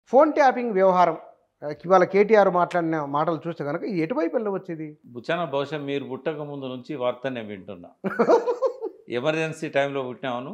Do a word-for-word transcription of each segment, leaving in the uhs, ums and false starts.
Phone tapping వ్యవహారం ఇవాళ కేటీఆర్ మాట్లాడిన మాటలు చూస్తే కనుక ఇది ఎటువైపు వెళ్ళవచ్చేది? బుచ్చాన బహుశా మీరు పుట్టక ముందు నుంచి వార్త నేను వింటున్నా. ఎమర్జెన్సీ టైంలో పుట్టినావును,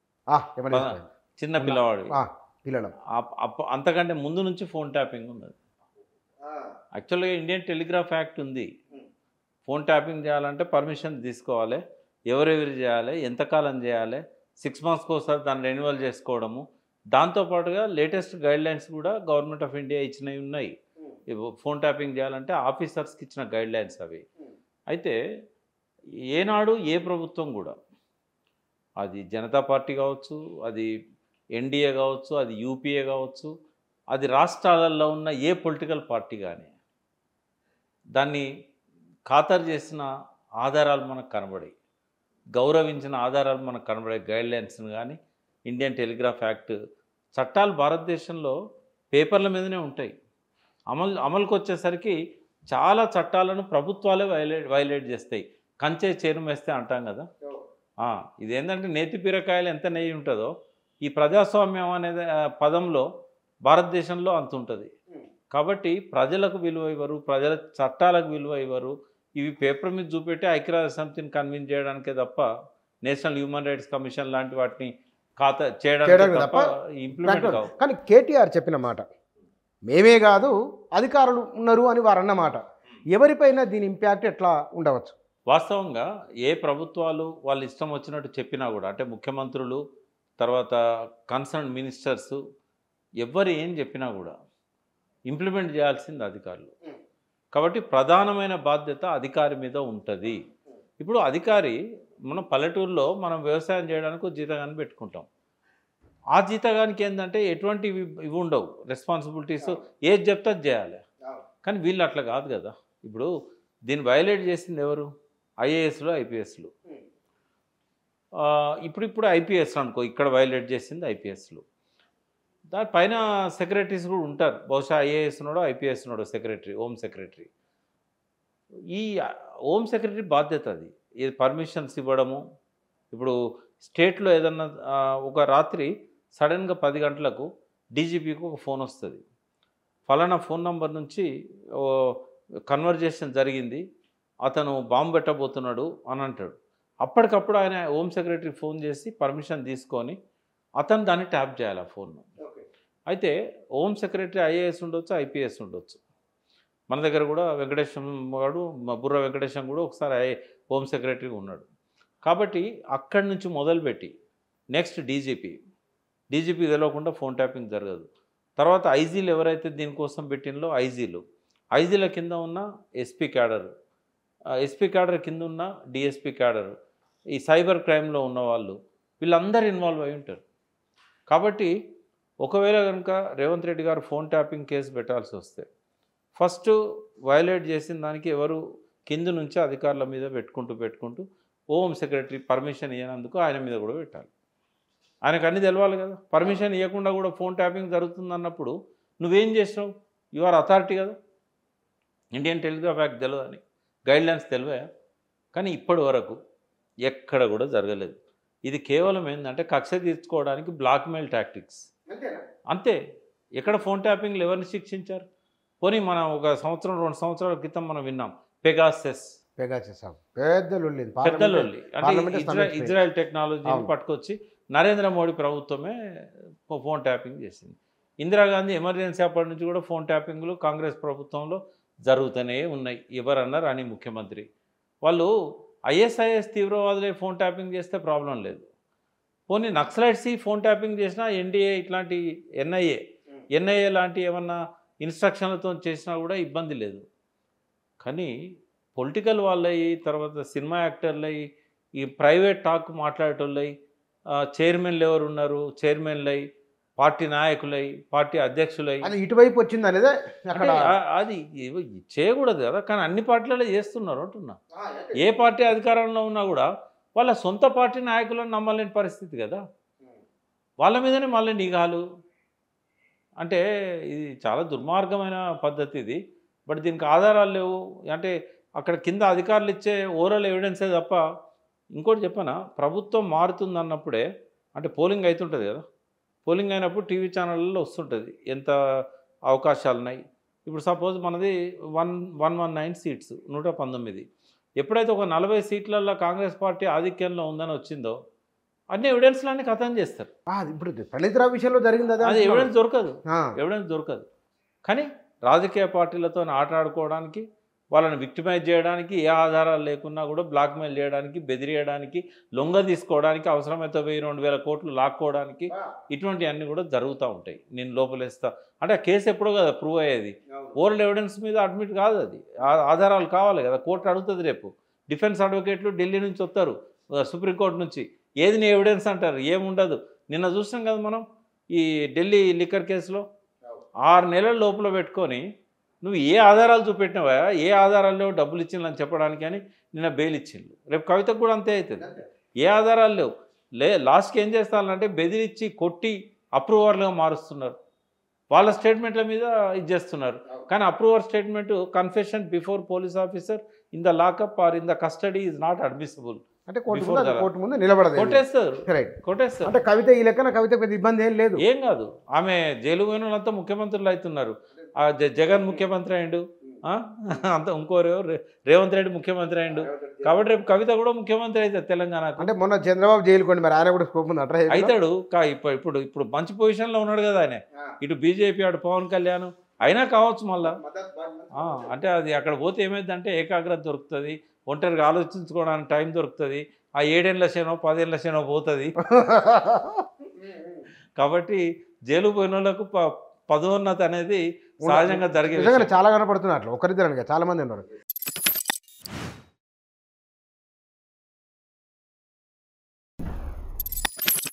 చిన్న పిల్లవాడు, పిల్లలు అంతకంటే ముందు నుంచి ఫోన్ ట్యాపింగ్ ఉన్నది. యాక్చువల్గా ఇండియన్ టెలిగ్రాఫ్ యాక్ట్ ఉంది. ఫోన్ ట్యాపింగ్ చేయాలంటే పర్మిషన్ తీసుకోవాలి, ఎవరెవరు చేయాలి, ఎంతకాలం చేయాలి, సిక్స్ మంత్స్కి ఒకసారి దాన్ని రెన్యువల్ చేసుకోవడము. దాంతోపాటుగా లేటెస్ట్ గైడ్లైన్స్ కూడా గవర్నమెంట్ ఆఫ్ ఇండియా ఇచ్చినవి ఉన్నాయి. ఫోన్ ట్యాపింగ్ చేయాలంటే ఆఫీసర్స్కి ఇచ్చిన గైడ్లైన్స్ అవి. అయితే ఏనాడు ఏ ప్రభుత్వం కూడా, అది జనతా పార్టీ కావచ్చు, అది ఎన్డీఏ కావచ్చు, అది యూపీఏ కావచ్చు, అది రాష్ట్రాలలో ఉన్న ఏ పొలిటికల్ పార్టీ కానీ దాన్ని ఖాతరు చేసిన ఆధారాలు మనకు కనబడాయి, గౌరవించిన ఆధారాలు మనకు కనబడే గైడ్లైన్స్ని కానీ ఇండియన్ టెలిగ్రాఫ్ యాక్ట్ చట్టాలు భారతదేశంలో పేపర్ల మీదనే ఉంటాయి. అమలు అమలుకి వచ్చేసరికి చాలా చట్టాలను ప్రభుత్వాలే వైలేట్ వైలేట్ చేస్తాయి. కంచే చేరుమేస్తే అంటాం కదా, ఇదేంటంటే నేతి పీరకాయలు ఎంత నెయ్యి ఉంటుందో ఈ ప్రజాస్వామ్యం అనే పదంలో భారతదేశంలో అంత ఉంటుంది. కాబట్టి ప్రజలకు విలువ ఇవ్వరు, ప్రజల చట్టాలకు విలువ ఇవ్వరు. ఇవి పేపర్ మీద చూపెట్టి ఐక్యరాజ్య సమితిని కన్విన్స్ చేయడానికే తప్ప నేషనల్ హ్యూమన్ రైట్స్ కమిషన్ లాంటి వాటిని ఖాతా చేయడానికి తప్ప ఇంప్లిమెంట్ కావు. కానీ కేటీఆర్ చెప్పిన మాట మేమే కాదు అధికారులు ఉన్నారు అని వారు అన్నమాట, ఎవరిపైన దీని ఇంపాక్ట్ ఎట్లా ఉండవచ్చు? వాస్తవంగా ఏ ప్రభుత్వాలు వాళ్ళు ఇష్టం వచ్చినట్టు చెప్పినా కూడా, అంటే ముఖ్యమంత్రులు తర్వాత కన్సర్న్ మినిస్టర్స్ ఎవరు ఏం చెప్పినా కూడా ఇంప్లిమెంట్ చేయాల్సింది అధికారులు. కాబట్టి ప్రధానమైన బాధ్యత అధికారి మీద ఉంటుంది. ఇప్పుడు అధికారి, మనం పల్లెటూరులో మనం వ్యవసాయం చేయడానికి జీతగాన్ని పెట్టుకుంటాం. ఆ జీతగానికి ఏంటంటే ఎటువంటి ఇవి ఉండవు, రెస్పాన్సిబిలిటీస్, ఏది చెప్తే అది చేయాలి. కానీ వీళ్ళు అట్లా కాదు కదా. ఇప్పుడు దీన్ని వైలేట్ చేసింది ఎవరు? ఐఏఎస్లు, ఐపీఎస్లు. ఇప్పుడు ఇప్పుడు ఐపీఎస్ అనుకో, ఇక్కడ వైలేట్ చేసింది ఐపీఎస్లు. దానిపైన సెక్రటరీస్ కూడా ఉంటారు, బహుశా ఐఏఎస్ ఉన్నాడో ఐపీఎస్ ఉన్నాడో సెక్రటరీ, హోమ్ సెక్రటరీ. ఈ హోమ్ సెక్రటరీ బాధ్యత అది, ఇది పర్మిషన్స్ ఇవ్వడము. ఇప్పుడు స్టేట్లో ఏదన్నా ఒక రాత్రి సడన్గా పది గంటలకు డీజీపీకి ఒక ఫోన్ వస్తుంది, ఫలానా ఫోన్ నంబర్ నుంచి కన్వర్జేషన్ జరిగింది, అతను బాంబు పెట్టబోతున్నాడు అని అంటాడు. అప్పటికప్పుడు ఆయన హోమ్ సెక్రటరీ ఫోన్ చేసి పర్మిషన్ తీసుకొని అతను దాన్ని ట్యాప్ చేయాలి ఆ ఫోన్ను. అయితే హోమ్ సెక్రటరీ ఐఏఎస్ ఉండొచ్చు, ఐపీఎస్ ఉండొచ్చు. మన దగ్గర కూడా వెంకటేశం వాడు, బుర్ర వెంకటేశం కూడా ఒకసారి ఐ హోమ్ సెక్రటరీగా ఉన్నాడు. కాబట్టి అక్కడి నుంచి మొదలుపెట్టి నెక్స్ట్ డీజీపీ, డీజీపీ తెలియకుండా ఫోన్ ట్యాపింగ్ జరగదు. తర్వాత ఐజీలు ఎవరైతే దీనికోసం పెట్టినలో ఐజీలు, ఐజీల కింద ఉన్న ఎస్పీ క్యాడరు, ఎస్పీ క్యాడర్ కింద ఉన్న డిఎస్పీ క్యాడరు, ఈ సైబర్ క్రైమ్లో ఉన్న వాళ్ళు, వీళ్ళందరూ ఇన్వాల్వ్ అయి ఉంటారు. కాబట్టి ఒకవేళ కనుక రేవంత్ రెడ్డి గారు ఫోన్ ట్యాపింగ్ కేసు పెట్టాల్సి వస్తే ఫస్ట్ వైలేట్ చేసిన దానికి ఎవరు కింద నుంచి అధికారుల మీద పెట్టుకుంటూ పెట్టుకుంటూ హోమ్ సెక్రటరీ పర్మిషన్ ఇవ్వనందుకు ఆయన మీద కూడా పెట్టాలి. ఆయనకు అన్నీ తెలవాలి కదా. పర్మిషన్ ఇవ్వకుండా కూడా ఫోన్ ట్యాపింగ్ జరుగుతుంది అన్నప్పుడు నువ్వేం చేసినావు? యు ఆర్ అథారిటీ కదా. ఇండియన్ టెలిగ్రాఫ్ యాక్ట్ తెలియదని, గైడ్లైన్స్ తెలివా? కానీ ఇప్పటి వరకు ఎక్కడ కూడా జరగలేదు. ఇది కేవలం ఏంటంటే కక్ష తీర్చుకోవడానికి బ్లాక్మెయిల్ టాక్టిక్స్ అంతే. ఎక్కడ ఫోన్ ట్యాపింగ్లు ఎవరిని శిక్షించారు? పోనీ మనం ఒక సంవత్సరం రెండు సంవత్సరాల క్రితం మనం విన్నాం పెగాసెస్, పెగాసెస్ పెద్ద లొల్లి, పెద్ద లొల్లి. అంటే ఇజ్రాయెల్ ఇజ్రాయెల్ టెక్నాలజీని పట్టుకొచ్చి నరేంద్ర మోడీ ప్రభుత్వమే ఫోన్ ట్యాపింగ్ చేసింది. ఇందిరాగాంధీ ఎమర్జెన్సీ అప్పటి నుంచి కూడా ఫోన్ ట్యాపింగ్లు కాంగ్రెస్ ప్రభుత్వంలో జరుగుతూనే ఉన్నాయి. ఎవరన్నారు అని ముఖ్యమంత్రి వాళ్ళు ఐఎస్ఐఎస్ తీవ్రవాదులే ఫోన్ ట్యాపింగ్ చేస్తే ప్రాబ్లం లేదు. పోనీ నక్సలైట్స్ ఫోన్ ట్యాపింగ్ చేసినా ఎన్డీఏ ఇట్లాంటి ఎన్ఐఏ ఎన్ఐఏ లాంటి ఏమన్నా ఇన్స్ట్రక్షన్లతో చేసినా కూడా ఇబ్బంది లేదు. కానీ పొలిటికల్ వాళ్ళయి, తర్వాత సినిమా యాక్టర్లయి, ఈ ప్రైవేట్ టాక్ మాట్లాడేటోళ్ళయి, చైర్మన్లు ఎవరు ఉన్నారు, చైర్మన్లై, పార్టీ నాయకులై, పార్టీ అధ్యక్షులై, ఇటువైపు వచ్చింది అనేది అది చేయకూడదు కదా. కానీ అన్ని పార్టీలలో చేస్తున్నారు అంటున్నా. ఏ పార్టీ అధికారంలో ఉన్నా కూడా వాళ్ళ సొంత పార్టీ నాయకులను నమ్మలేని పరిస్థితి కదా. వాళ్ళ మీదనే మళ్ళీ నిఘాలు అంటే ఇది చాలా దుర్మార్గమైన పద్ధతి ఇది. బట్ దీనికి ఆధారాలు లేవు. అంటే అక్కడ కింద అధికారులు ఇచ్చే ఓరల్ ఎవిడెన్సే తప్ప ఇంకోటి చెప్పనా, ప్రభుత్వం మారుతుంది అన్నప్పుడే, అంటే పోలింగ్ అవుతుంటుంది కదా, పోలింగ్ అయినప్పుడు టీవీ ఛానళ్ళలో వస్తుంటుంది ఎంత అవకాశాలు ఉన్నాయి. ఇప్పుడు సపోజ్ మనది one one one nine seats నూట పంతొమ్మిది. ఎప్పుడైతే ఒక నలభై సీట్లలో కాంగ్రెస్ పార్టీ ఆధిక్యంలో ఉందని వచ్చిందో అన్ని ఎవిడెన్స్లన్నీ ఖతం చేస్తారు. ఇప్పుడు పండితరావు విషయంలో జరిగింది అదే, అది ఎవిడెన్స్ దొరకదు, ఎవిడెన్స్ దొరకదు. కానీ రాజకీయ పార్టీలతో ఆట ఆడుకోవడానికి, వాళ్ళని విక్టిమైజ్ చేయడానికి, ఏ ఆధారాలు లేకున్నా కూడా బ్లాక్మెయిల్ చేయడానికి, బెదిరియడానికి, లొంగ తీసుకోవడానికి, అవసరమైతే వెయ్యి రెండు వేల కోట్లు లాక్కోవడానికి ఇటువంటివన్నీ కూడా జరుగుతూ ఉంటాయి. నేను లోపలేస్తా అంటే ఆ కేసు ఎప్పుడో కదా ప్రూవ్ అయ్యేది. ఓరల్ ఎవిడెన్స్ మీద అడ్మిట్ కాదు, అది ఆధారాలు కావాలి కదా. కోర్టు అడుగుతుంది రేపు. డిఫెన్స్ అడ్వకేట్లు ఢిల్లీ నుంచి వస్తారు, సుప్రీంకోర్టు నుంచి, ఏది నీ ఎవిడెన్స్ అంటారు, ఏముండదు. నిన్న చూసాం కదా మనం ఈ ఢిల్లీ లిక్కర్ కేసులో ఆరు నెలల లోపల పెట్టుకొని నువ్వు ఏ ఆధారాలు చూపెట్టినావా, ఏ ఆధారాలు లేవు డబ్బులు ఇచ్చిందని చెప్పడానికి అని నిన్న బెయిల్ ఇచ్చిండు. రేపు కవితకు కూడా అంతే అవుతుంది. ఏ ఆధారాలు లేవు. లే లాస్ట్కి ఏం చేస్తారంటే బెదిరించి కొట్టి అప్రూవర్లుగా మారుస్తున్నారు. వాళ్ళ స్టేట్మెంట్ల మీద ఇది చేస్తున్నారు. కానీ approver statement confession before police officer in the lockup or in the custody is not admissible. అంటే కోర్టు ముందు నిలబడదు, కొట్టేస్తారు కొట్టేస్తారు. అంటే కవిత ఈ లెక్కన కవిత పెద్ద ఇబ్బంది ఏం లేదు, ఏం కాదు. ఆమె జైలు పోయిన వాళ్ళంతా ముఖ్యమంత్రులు అవుతున్నారు. ఆ జగన్ ముఖ్యమంత్రి అయిండు, అంత ఇంకోరు రేవంత్ రెడ్డి ముఖ్యమంత్రి అయిండు. కాబట్టి రేపు కవిత కూడా ముఖ్యమంత్రి అవుతుంది తెలంగాణకు. అంటే మొన్న చంద్రబాబు జైలుకోండి, మరి ఆయన కూడా స్కోప్ ఉంది అట్లా అవుతాడు. ఇప్పుడు ఇప్పుడు మంచి పొజిషన్లో ఉన్నాడు కదా ఆయన. ఇటు బీజేపీ అటు పవన్ కళ్యాణ్ అయినా కావచ్చు మళ్ళా. అంటే అది అక్కడ పోతే ఏమైందంటే ఏకాగ్రత దొరుకుతుంది, ఒంటరిగా ఆలోచించుకోవడానికి టైం దొరుకుతుంది. ఆ ఏడేళ్ళ శనో పదేళ్ళ శనో పోతుంది. కాబట్టి జైలు పోయిన వాళ్ళకు పదోన్నతి అనేది సహజంగా జరిగే చాలా కనపడుతున్నారు. అట్లా ఒకరిద్దరు చాలా మంది ఉన్నారు.